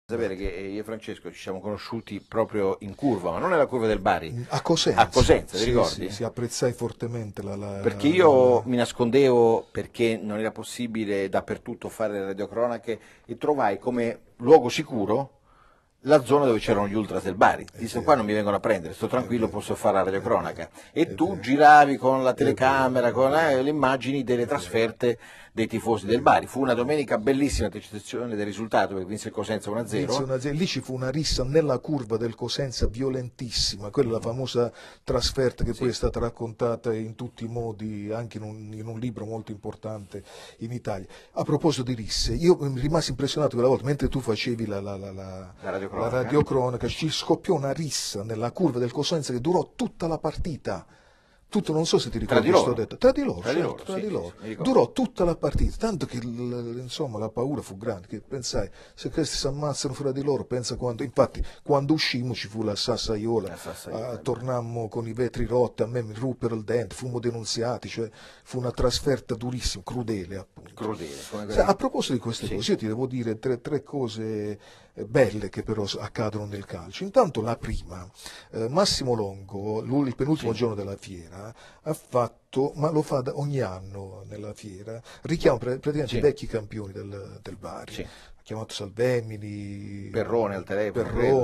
Sapere che io e Francesco ci siamo conosciuti proprio in curva, ma non nella curva del Bari. A Cosenza. A Cosenza, ti Sì, ricordi? Sì, apprezzai fortemente Perché io mi nascondevo perché non era possibile dappertutto fare le radiocronache e trovai come luogo sicuro la zona dove c'erano gli ultras del Bari. Disse qua non mi vengono a prendere, sto tranquillo, posso fare la radiocronaca. E tu giravi con la telecamera, con le immagini delle trasferte dei tifosi del Bari. Fu una domenica bellissima, a eccezione del risultato, perché vinse il Cosenza 1-0. Lì ci fu una rissa nella curva del Cosenza violentissima, quella la famosa trasferta che poi è stata raccontata in tutti i modi, anche in un libro molto importante in Italia. A proposito di risse, io mi rimasi impressionato quella volta, mentre tu facevi la radiocronaca, ci scoppiò una rissa nella curva del Cosenza che durò tutta la partita. Tutto, non so se ti ricordi che sto detto. Tra di loro. Durò tutta la partita, tanto che insomma la paura fu grande, che pensai, se questi si ammazzano fra di loro, pensa quando, infatti quando uscimmo ci fu la sassaiola, tornammo con i vetri rotti, a me mi ruppero il dente, fummo denunziati, cioè fu una trasferta durissima, crudele appunto. Crudele. A proposito di queste cose, io ti devo dire tre cose belle che però accadono nel calcio. Intanto la prima, Massimo Longo, il penultimo giorno della fiera, ha fatto, ma lo fa ogni anno nella fiera, richiama praticamente i vecchi campioni del Bari. Ha chiamato Salvemini, Perrone al telefono,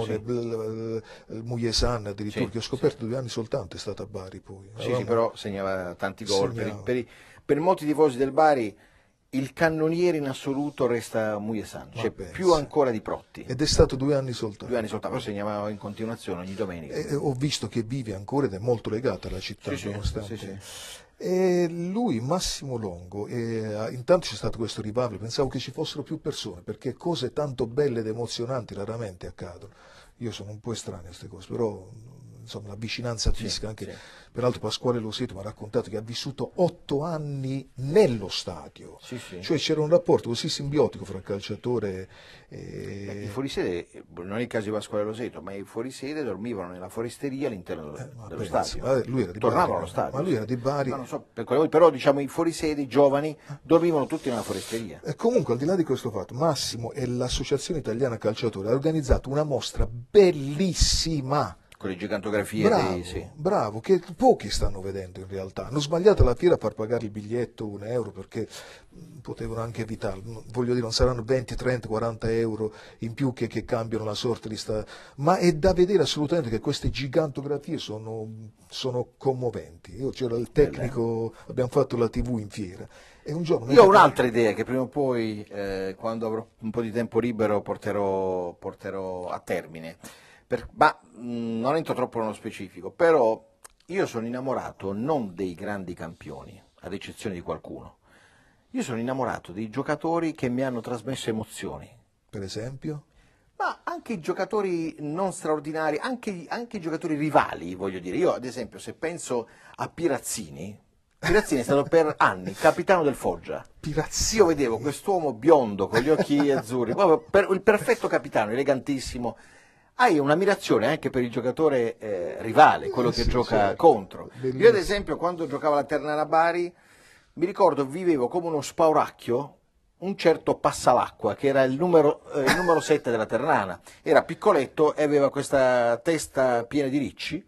il Muyesan addirittura, che ho scoperto 2 anni soltanto, è stato a Bari poi. Sì, però segnava tanti gol. Per molti tifosi del Bari il cannoniere in assoluto resta Muyesan, cioè più ancora di Protti. Ed è stato 2 anni soltanto. 2 anni soltanto, però segnava in continuazione ogni domenica. Ho visto che vive ancora ed è molto legato alla città, nonostante. E lui, Massimo Longo, intanto c'è stato questo revival, pensavo che ci fossero più persone, perché cose tanto belle ed emozionanti raramente accadono. Io sono un po' estraneo a queste cose, però insomma la vicinanza fisica, peraltro Pasquale Loseto mi ha raccontato che ha vissuto 8 anni nello stadio, cioè c'era un rapporto così simbiotico fra il calciatore e... I fuorisede, non è il caso di Pasquale Loseto, ma i fuorisede dormivano nella foresteria all'interno dello stadio, lui era di tornavano Bari, allo stadio. Ma lui era di Bari. No, non so, però diciamo i fuorisede, i giovani, dormivano tutti nella foresteria. Comunque, al di là di questo fatto, Massimo e l'Associazione Italiana Calciatori hanno organizzato una mostra bellissima, con le gigantografie bravo, che pochi stanno vedendo in realtà. Hanno sbagliato alla fiera a far pagare il biglietto €1 perché potevano anche evitarlo, voglio dire, non saranno 20, 30, 40 euro in più che cambiano la sorte di ma è da vedere assolutamente che queste gigantografie sono commoventi. Io c'era il tecnico, abbiamo fatto la TV in fiera. E un giorno io ho un'altra idea che prima o poi, quando avrò un po' di tempo libero, porterò a termine. Ma non entro troppo nello specifico, però io sono innamorato non dei grandi campioni, ad eccezione di qualcuno. Io sono innamorato dei giocatori che mi hanno trasmesso emozioni. Per esempio? Ma anche i giocatori non straordinari, anche i giocatori rivali, voglio dire. Io, ad esempio, se penso a Pirazzini è stato per anni capitano del Foggia. Pirazzini. Io vedevo quest'uomo biondo con gli occhi azzurri, proprio il perfetto capitano, elegantissimo. Hai un'ammirazione anche per il giocatore rivale, quello che gioca contro. Bellissimo. Io ad esempio quando giocavo alla Ternana Bari, mi ricordo vivevo come uno spauracchio un certo Passalacqua, che era il numero 7 della Ternana. Era piccoletto e aveva questa testa piena di ricci,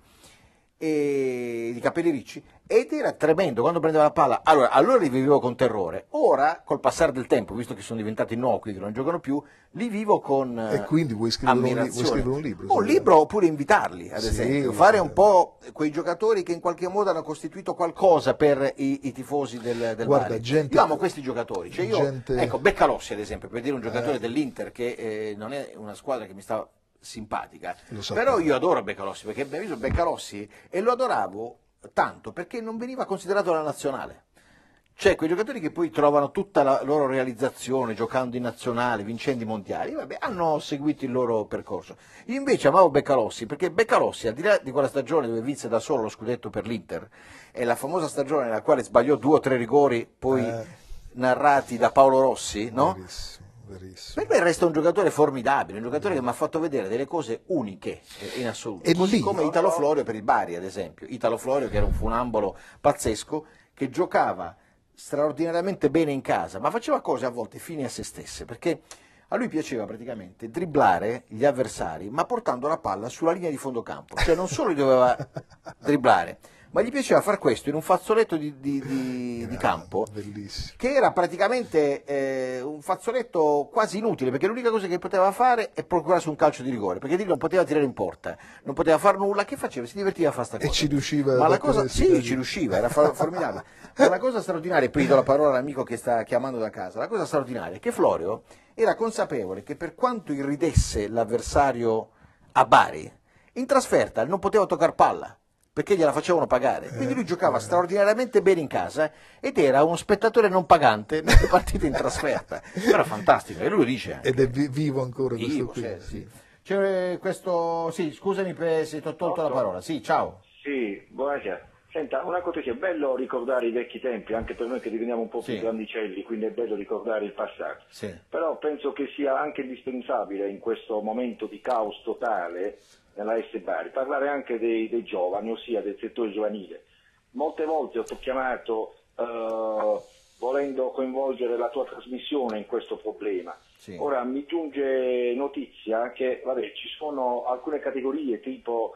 e di capelli ricci, ed era tremendo quando prendeva la palla. Allora li vivevo con terrore. Ora, col passare del tempo, visto che sono diventati innocui, che non giocano più, li vivo con E quindi vuoi scrivere un libro? Un libro, oppure invitarli, ad esempio. Fare un po' quei giocatori che in qualche modo hanno costituito qualcosa per i tifosi del Bari. Io amo questi giocatori. Ecco, Beccalossi, ad esempio, per dire un giocatore dell'Inter che non è una squadra che mi sta simpatica, però io adoro Beccalossi, perché abbiamo visto Beccalossi e lo adoravo tanto perché non veniva considerato la nazionale. Cioè quei giocatori che poi trovano tutta la loro realizzazione giocando in nazionale, vincendo i mondiali, hanno seguito il loro percorso. Io invece amavo Beccalossi perché Beccalossi, al di là di quella stagione dove vinse da solo lo scudetto per l'Inter, è la famosa stagione nella quale sbagliò 2 o 3 rigori poi narrati da Paolo Rossi, no? Verissimo. Per me resta un giocatore formidabile, un giocatore che mi ha fatto vedere delle cose uniche in assoluto, così come Italo Florio per il Bari, ad esempio. Italo Florio, che era un funambolo pazzesco, che giocava straordinariamente bene in casa, ma faceva cose a volte fini a se stesse, perché A lui piaceva praticamente dribblare gli avversari, ma portando la palla sulla linea di fondo campo. Cioè non solo li doveva dribblare, ma gli piaceva far questo in un fazzoletto di campo, bellissimo, che era praticamente un fazzoletto quasi inutile, perché l'unica cosa che poteva fare è procurarsi un calcio di rigore, perché lì non poteva tirare in porta, non poteva fare nulla. Che faceva? Si divertiva a fare sta cosa. E ci riusciva. Ma la cosa, sì, ci riusciva, era formidabile. Ma la cosa straordinaria, poi do la parola all'amico che sta chiamando da casa, la cosa straordinaria è che Florio era consapevole che per quanto irridesse l'avversario a Bari, in trasferta non poteva toccare palla, perché gliela facevano pagare. Quindi lui giocava straordinariamente bene in casa ed era uno spettatore non pagante nelle partite in trasferta. Era fantastico, e lui lo dice anche. Ed è vivo ancora vivo, questo qui. Sì. C'è questo, sì, scusami se ti ho tolto la parola. Sì, ciao. Sì, buonasera. Senta, una cortesia, è bello ricordare i vecchi tempi, anche per noi che diveniamo un po' più grandicelli, quindi è bello ricordare il passato. Sì. Però penso che sia anche indispensabile in questo momento di caos totale nella S Bari parlare anche dei giovani, ossia del settore giovanile. Molte volte ho chiamato volendo coinvolgere la tua trasmissione in questo problema. Sì. Ora mi giunge notizia che ci sono alcune categorie tipo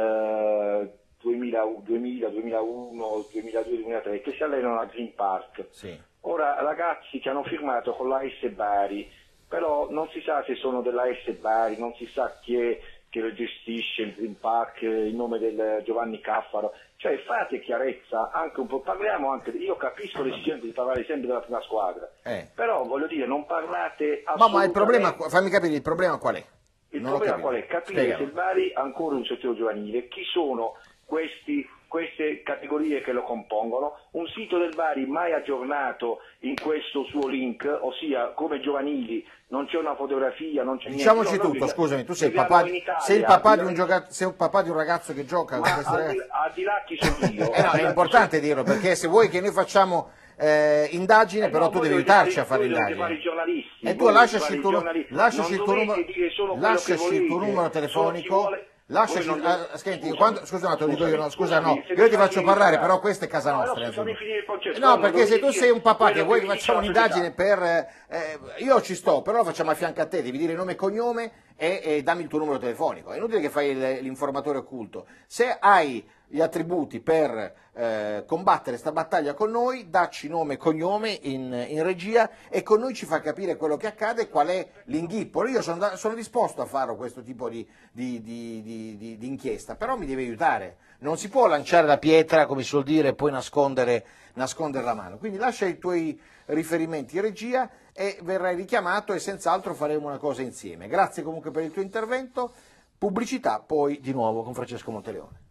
2000, 2001, 2002, 2003 che si allenano al Green Park. Sì. Ora ragazzi che hanno firmato con la S Bari, però non si sa se sono della S Bari, non si sa chi è che lo gestisce il Green Park, il nome del Giovanni Caffaro, cioè fate chiarezza anche un po', parliamo anche, io capisco l'esigenza di parlare sempre della prima squadra, però voglio dire, non parlate assolutamente. Ma il problema, fammi capire, il problema qual è? Il problema qual è? Capire se il Bari ha ancora un settore giovanile, chi sono queste categorie che lo compongono, un sito del Bari mai aggiornato in questo suo link, ossia come giovanili non c'è una fotografia, non c'è niente. Diciamoci tutto, scusami, tu sei il papà di un ragazzo che gioca con questi ragazzi. Al di là chi sono io. No, è importante dirlo, perché se vuoi che noi facciamo indagine, però tu devi aiutarci a fare indagini. E tu lasciaci il tuo numero telefonico. Lasciaci, senti, scusa, no, te lo dico io, no, scusa, no, io ti faccio parlare, però questa è casa nostra. No, perché se tu sei un papà che vuoi che facciamo un'indagine per... io ci sto, però lo facciamo a fianco a te, devi dire nome e cognome e dammi il tuo numero telefonico. È inutile che fai l'informatore occulto. Se hai gli attributi per combattere sta battaglia con noi, dacci nome e cognome in regia e con noi ci fa capire quello che accade e qual è l'inghippo. Io sono disposto a fare questo tipo di inchiesta, però mi devi aiutare. Non si può lanciare la pietra, come si suol dire, e poi nascondere la mano. Quindi lascia i tuoi riferimenti in regia e verrai richiamato e senz'altro faremo una cosa insieme. Grazie comunque per il tuo intervento. Pubblicità poi di nuovo con Francesco Monteleone.